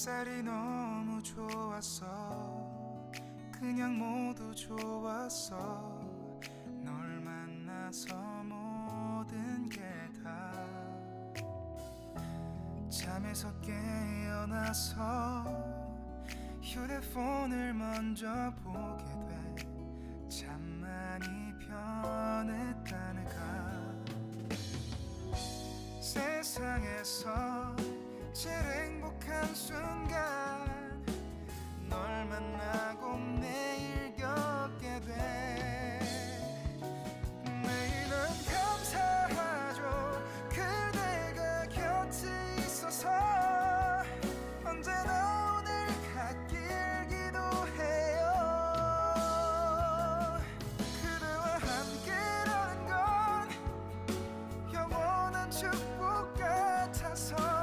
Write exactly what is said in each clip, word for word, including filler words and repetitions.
햇살이 너무 좋았어. 그냥 모두 좋았어. 널 만나서 모든 게 다. 잠에서 깨어나서 휴대폰을 먼저 보게 돼. 참 많이 변했다는가. 세상에서 제일 행복한 순간 널 만나고 매일 겪게 돼. 매일은 감사하죠. 그대가 곁에 있어서. 언제나 오늘 갓길 기도해요. 그대와 함께라는 건 영원한 축복 같아서.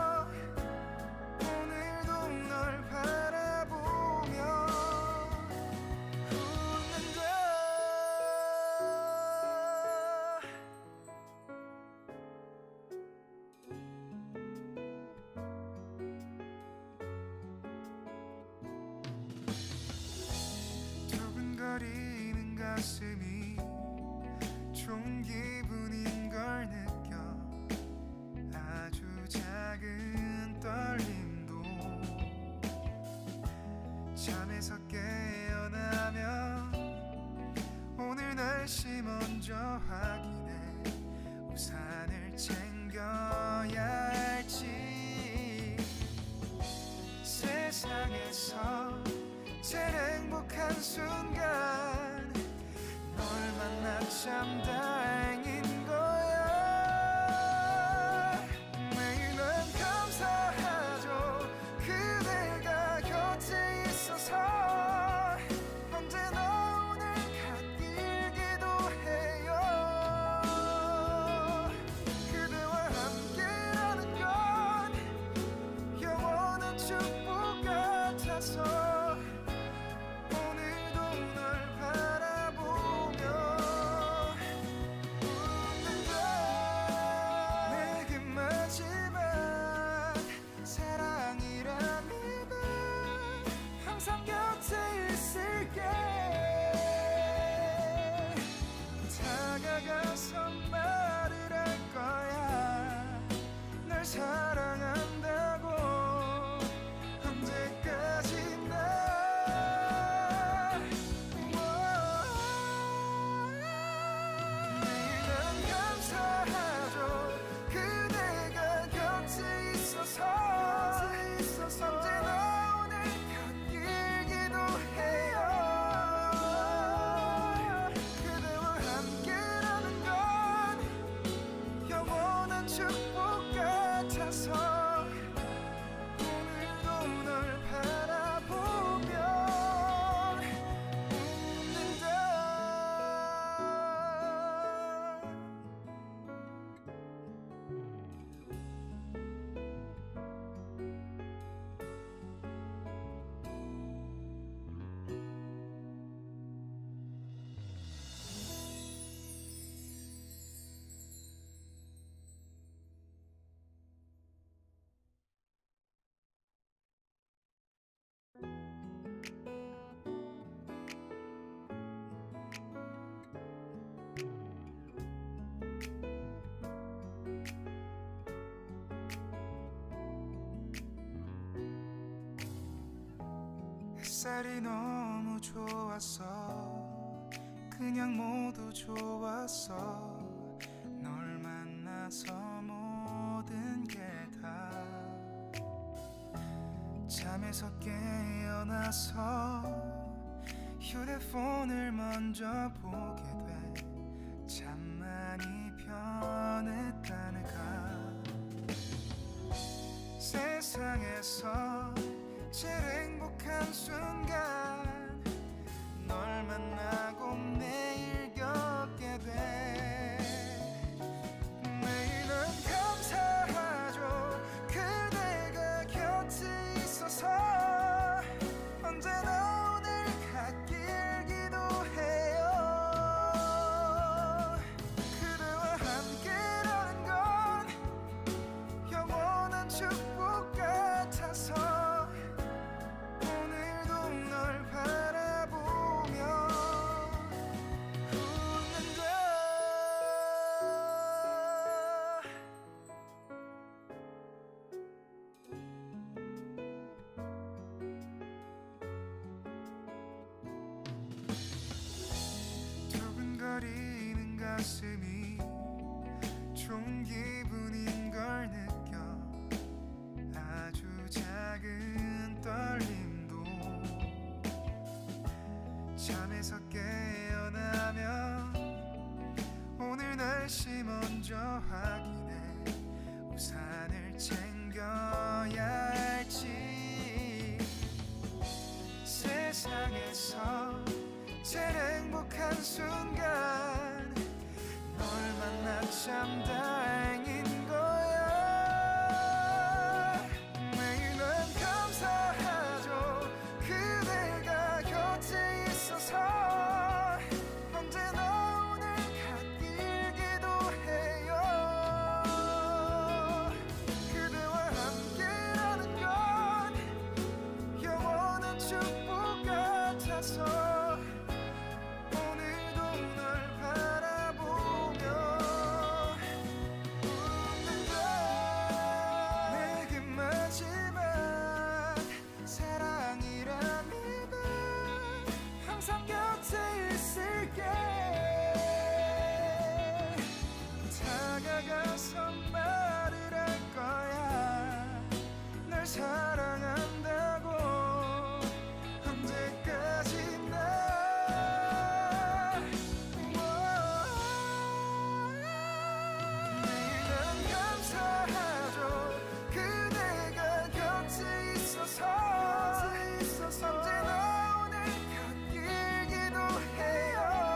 두근거리는 가슴이 좋은 기분인 걸 느껴. 아주 작은 떨림도 잠에서 깨어나면 오늘 날씨 먼저 확인해. 우산을 챙겨야 할지. 세상에서 제일 행복한 순간 널 만나 참 다행인 거야. 매일은 감사하죠. 그대가 곁에 있어서. 언제나 오늘 갓길 기도해요. 그대와 함께라는 건 영원한 축복 같아서. 다가가서 말을 할 거야. 널 사랑한다고. 언제까지나. 매일은 감사하죠. 그대가 곁에 있어서. 언제나 오늘 갓길 기도해요. 축복 같아서. 오늘도 널 바라보며 웃는다. 햇살이 너무 좋았어. 그냥 모두 좋았어. 널 만나서 모든 게 다. 잠에서 깨어나서 휴대폰을 먼저 보게 돼. 참 많이 변했다는가. 세상에서 제일 행복한 순간 널 만나고 매일 겪게 돼. 매일은 감사하죠. 그대가 곁에 있어서. 언제나 오늘 갓길 기도해요. 그대와 함께라는 건 영원한 축복 같아서. 잠에서 깨어나면 오늘 날씨 먼저 확인해 우산을 챙겨야 할지. 세상에서 제일 행복한 순간 널 만나 참 다행인 거야. 매일 난 감사하죠. 그대가 곁에 있어서 언제나 오늘 갓길 기도해요. 그대와 함께라는 건 영원한 축복 같아서 다가가서 말을 할 거야. 널 사랑한다고. 언제까지나 매일 난 감사하죠. 그대가 곁에 있어서 언제나 오늘 갓길 기도해요.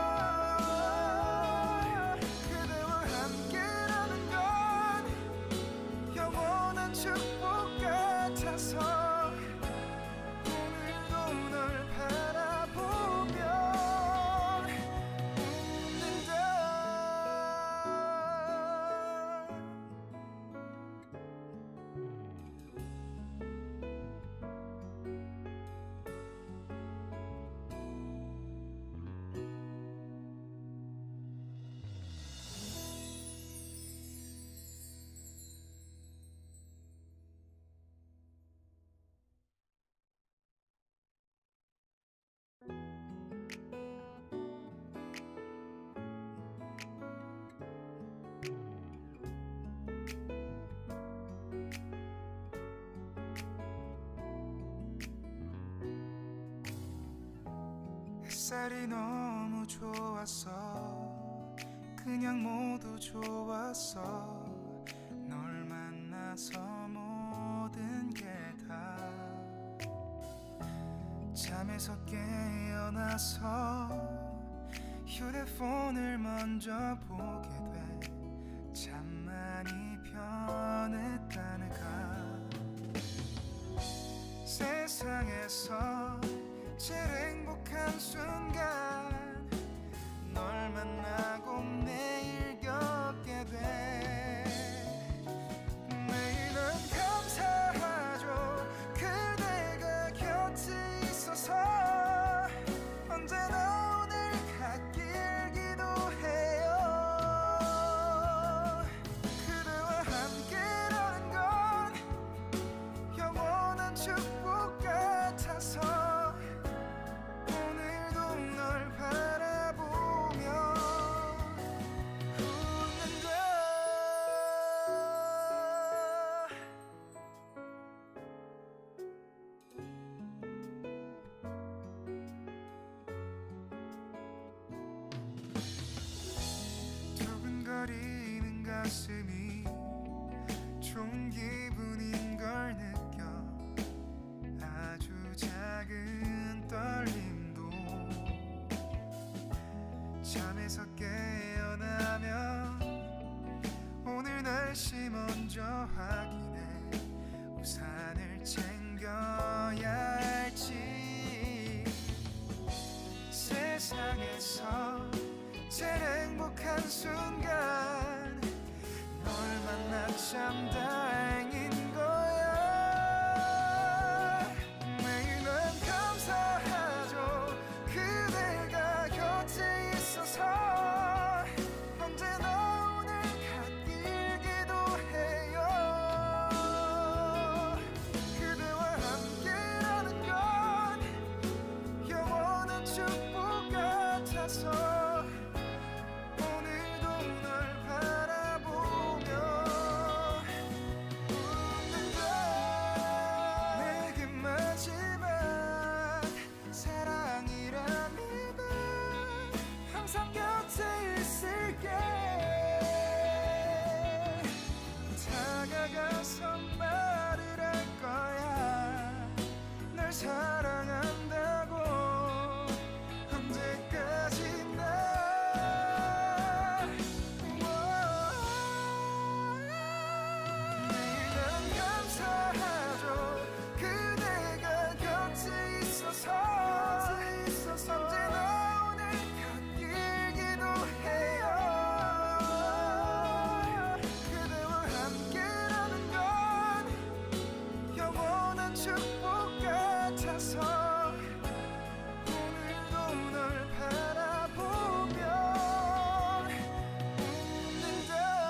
축복 같아서 오늘도 널 바라보며 웃는다. 햇살이 너무 좋았어. 그냥 모두 좋았어. 널 만나서 모든 게 다. 잠에서 깨어나서 휴대폰을 먼저 보게 돼. 참 많이 변했다는가. 세상에서 제일 행복한 순간 널 만나고 매일 겪게 돼. 매일 난 감사하죠. 그대가 곁에 있어서 언제나 오늘 갓길 기도해요. 그대와 함께라는 건 영원한 축복 같아서 두근거리는 가슴이 좋은 기분인 걸 느껴. 아주 작은 떨림도 잠에서 깨어나면 오늘 날씨 먼저 확인해 우산을 챙겨야 할지. 세상에서 제일 행복한 순간 널 만나 참 다행인 거야. 매일 난 감사하죠. 그대가 곁에 있어서 언제나 오늘 갓길 기도해요. 같아서 오늘도 널 바라보며 웃는다.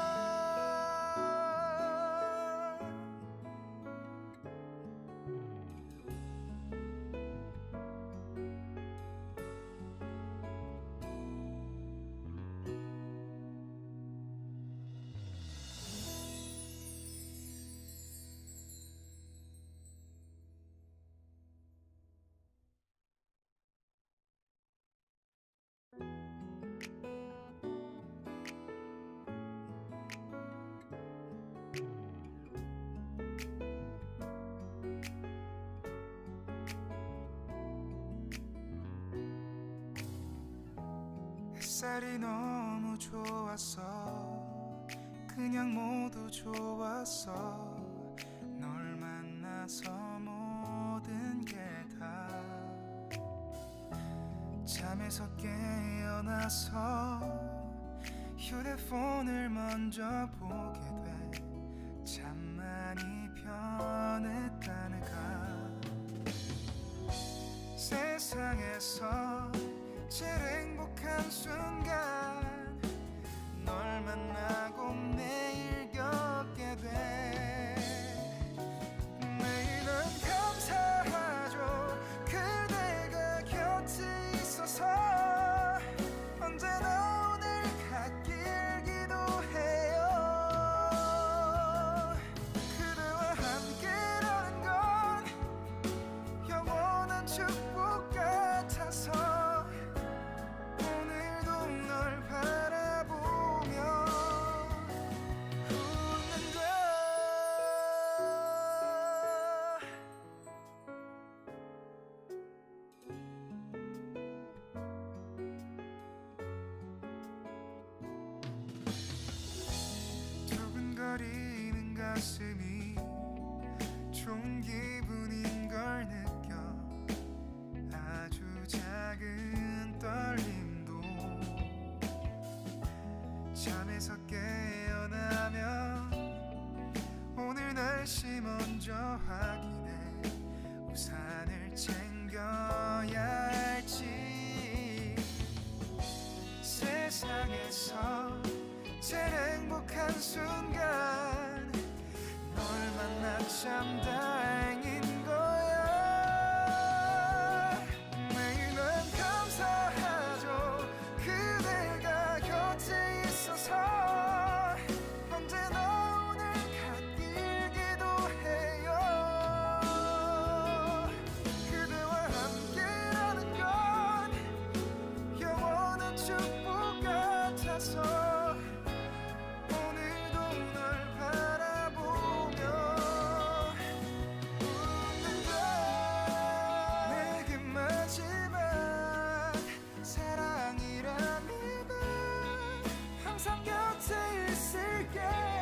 햇살이 너무 좋았어. 그냥 모두 좋았어. 널 만나서 모든 게 다 잠에서 깨어나서 휴대폰을 먼저 보게 돼. 참 많이 변했다는가. 세상에서 제일 행복한 순간 널 만나고 매일 겪게 돼. 매일은 감사하죠. 그대가 곁에 있어서 언제나 오늘 갓길 기도해요. 그대와 함께라는 건 영원한 축복 같아서 오늘도 널 바라보며 웃는다. 두근거리는 가슴이 좋은 기분인 걸 느껴. 아주 작은 떨림도 잠에서 깨어나면 오늘 날씨 먼저 확인해. 우산을 챙겨야 할지. 세상에서 제일 행복한 순간 널 만나 참 다행인 거야. 매일 난 감사하죠. 그대가 곁에 있어서 언제나 오늘 갓길 기도해요. 그대와 함께라는 건 영원한 축복 같아서 오늘도 널 바라보며 웃는다. 내게 마지막 사랑이라면 항상 곁에 있을게.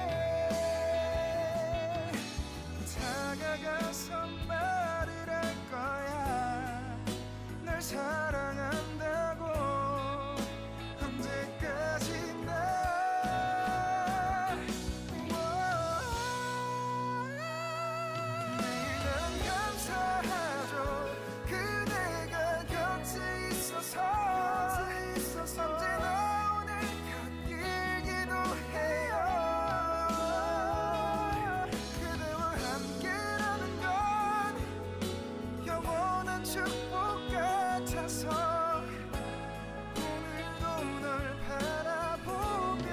다가가서 말을 할 거야. 널 사랑한다고. 언제까지나 매일 난 감사하죠. 그대가 곁에 있어서 언제나 오늘 곁길 기도해요. 그대와 함께라는 건 영원한 축복 같아서 오늘도 널 바라보며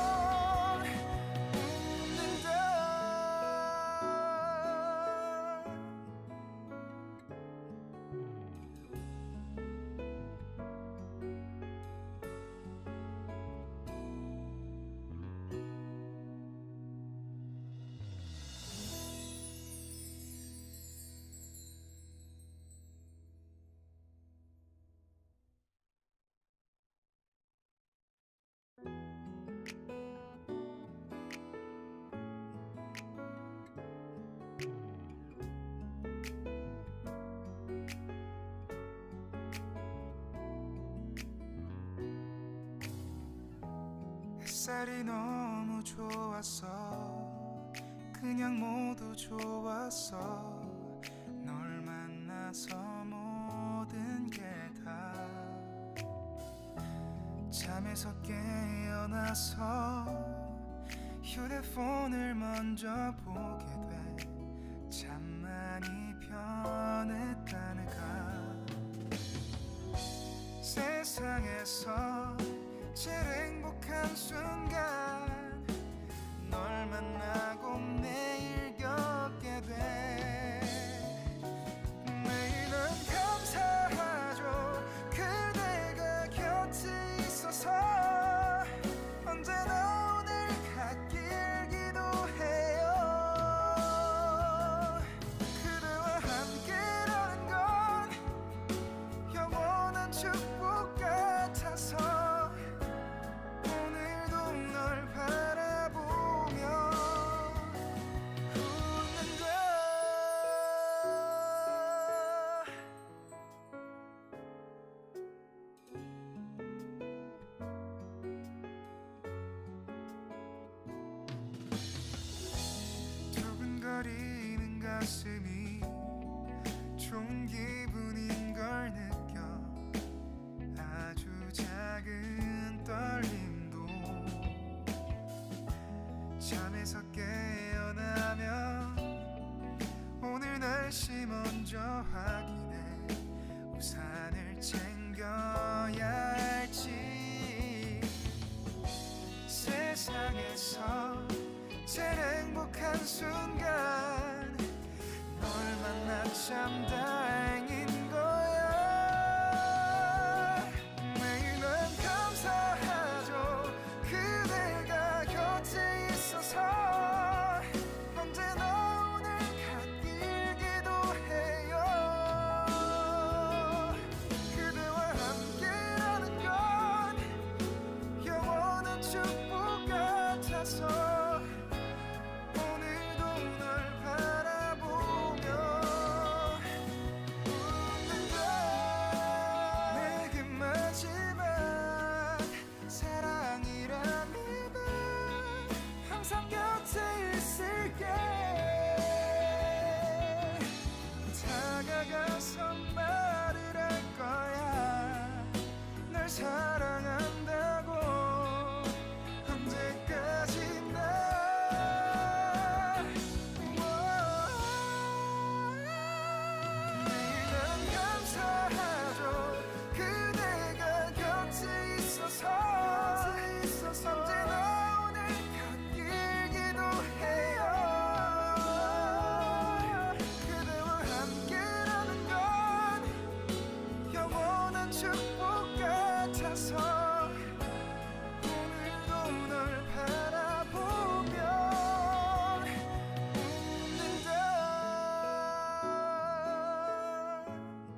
웃는다. 햇살이 너무 좋았어. 그냥 모두 좋았어. 널 만나서 잠에서 깨어나서 휴대폰을 먼저 보게 돼. 참 많이 변했다는가. 세상에서 제일 행복한 순간 널 만나고 매일 겪게 돼. 매일은 감사하죠. 그대가 곁에 있어서 언제나 오늘 같길 기도해요. 그대와 함께라는 건 영원한 축복 같아서 오늘도 널 바라보며 웃는다. 두근거리는 가슴이 좋은 기분인 걸 느껴. 아주 작은 떨림도 잠에서 깨어나면 오늘 날씨 먼저 확인해. 우산을 챙겨야 할지. 세상에서 제일 행복한 순간 널 만나 참